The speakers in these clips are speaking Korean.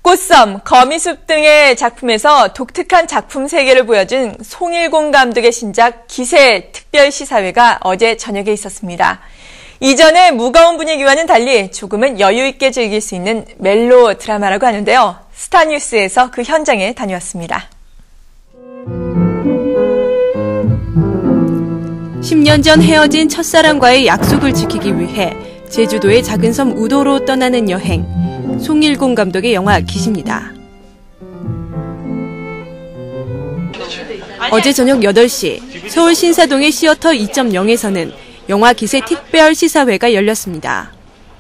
꽃섬, 거미숲 등의 작품에서 독특한 작품 세계를 보여준 송일공 감독의 신작 기세 특별시사회가 어제 저녁에 있었습니다. 이전의 무거운 분위기와는 달리 조금은 여유 있게 즐길 수 있는 멜로 드라마라고 하는데요. 스타뉴스에서 그 현장에 다녀왔습니다. 10년 전 헤어진 첫사랑과의 약속을 지키기 위해 제주도의 작은 섬 우도로 떠나는 여행. 송일공 감독의 영화 기시입니다. 어제 저녁 8시 서울 신사동의 시어터 2.0에서는 영화 기세 특별 시사회가 열렸습니다.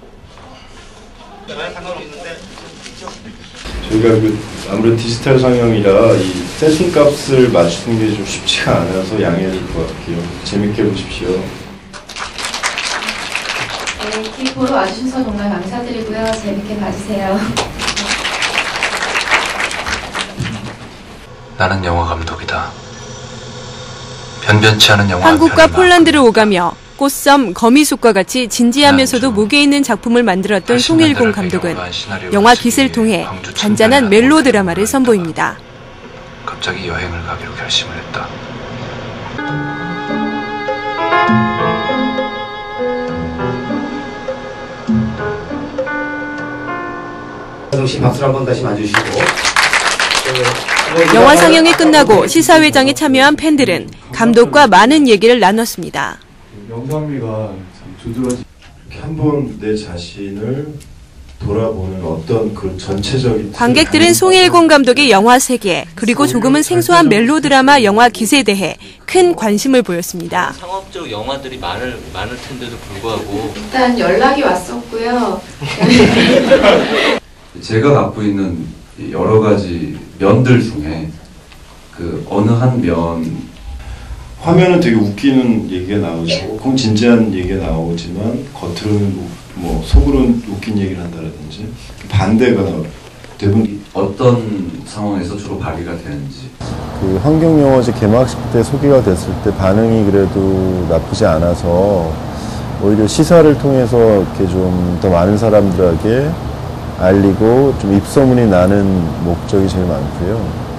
저희가 아무래도 디지털 상영이라 이 세팅값을 맞추는 게 좀 쉽지가 않아서 양해해 줄 것 같아요. 재밌게 보십시오. 네, TV 보러 와주셔서 정말 감사드리고요. 재밌게 봐주세요. 나는 영화 감독이다. 변변치 않은 영화 한국과 폴란드를 오가며 꽃섬, 거미숲과 같이 진지하면서도 무게 있는 작품을 만들었던 송일공 감독은 영화 기세를 통해 잔잔한 멜로 드라마를 선보입니다. 갑자기 여행을 가기로 결심을 했다. 박수를 한번 다시 맞으시고. 영화 상영이 끝나고 시사회장에 참여한 팬들은 감독과 많은 얘기를 나눴습니다. 영상미가 참 두드러지. 한번 내 자신을 돌아보는 어떤 그 전체적인. 관객들은 송일공 감독의 영화 세계 그리고 조금은 생소한 멜로 드라마 영화 기세에 대해 큰 관심을 보였습니다. 상업적 영화들이 많을 텐데도 불구하고 일단 연락이 왔었고요. 제가 갖고 있는 여러 가지 면들 중에 그 어느 한 면 화면은 되게 웃기는 얘기가 나오고 꼭 진지한 얘기가 나오지만 겉으로는 뭐 속으로는 웃긴 얘기를 한다라든지 반대가 대부분 어떤 상황에서 주로 발휘가 되는지. 그 환경영화제 개막식 때 소개가 됐을 때 반응이 그래도 나쁘지 않아서 오히려 시사를 통해서 이렇게 좀 더 많은 사람들에게 알리고 좀 입소문이 나는 목적이 제일 많고요.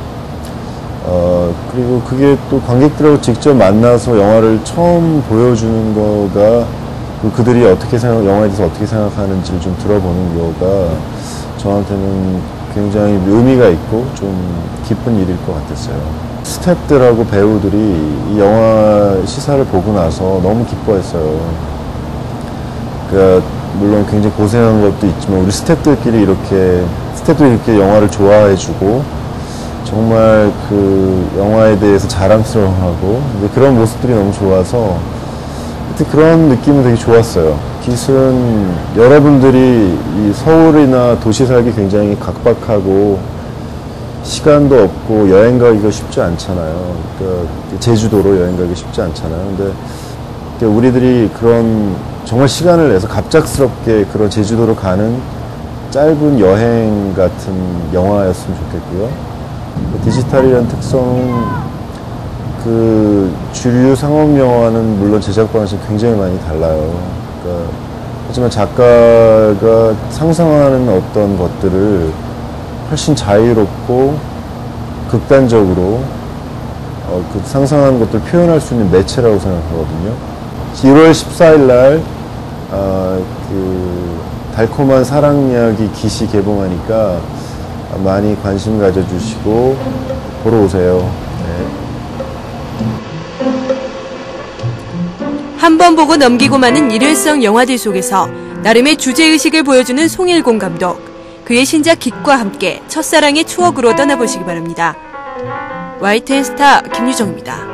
그리고 그게 또 관객들하고 직접 만나서 영화를 처음 보여주는 거가 그들이 어떻게 영화에 대해서 어떻게 생각하는지를 좀 들어보는 거가 저한테는 굉장히 의미가 있고 좀 기쁜 일일 것 같았어요. 스태프들하고 배우들이 이 영화 시사를 보고 나서 너무 기뻐했어요. 그러니까 물론 굉장히 고생한 것도 있지만 우리 스태프들끼리 이렇게 영화를 좋아해주고 정말 그 영화에 대해서 자랑스러워하고 그런 모습들이 너무 좋아서 그런 느낌은 되게 좋았어요. 기순 여러분들이 이 서울이나 도시 살기 굉장히 각박하고 시간도 없고 여행 가기가 쉽지 않잖아요. 그러니까 제주도로 여행 가기 쉽지 않잖아요. 근데 우리들이 그런 정말 시간을 내서 갑작스럽게 그런 제주도로 가는 짧은 여행 같은 영화였으면 좋겠고요. 디지털이라는 특성은 그 주류 상업 영화는 물론 제작 방식이 굉장히 많이 달라요. 그러니까 하지만 작가가 상상하는 어떤 것들을 훨씬 자유롭고 극단적으로 그 상상하는 것들을 표현할 수 있는 매체라고 생각하거든요. 1월 14일 날 그 달콤한 사랑 이야기 기시 개봉하니까 많이 관심 가져주시고 보러 오세요. 한 번 보고 넘기고 마는 일회성 영화들 속에서 나름의 주제의식을 보여주는 송일공 감독. 그의 신작 깃과 함께 첫사랑의 추억으로 떠나보시기 바랍니다. YTN 스타 김유정입니다.